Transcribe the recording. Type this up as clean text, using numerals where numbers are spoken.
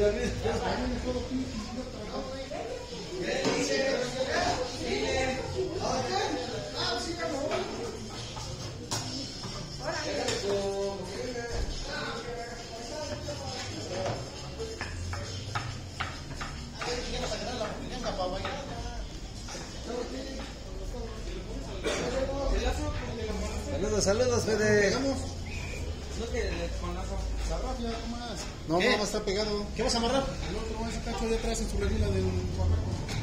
Saludos, Fede. No, vamos a estar pegado. ¿Qué vas a amarrar? El otro, ese cacho de atrás en su regla del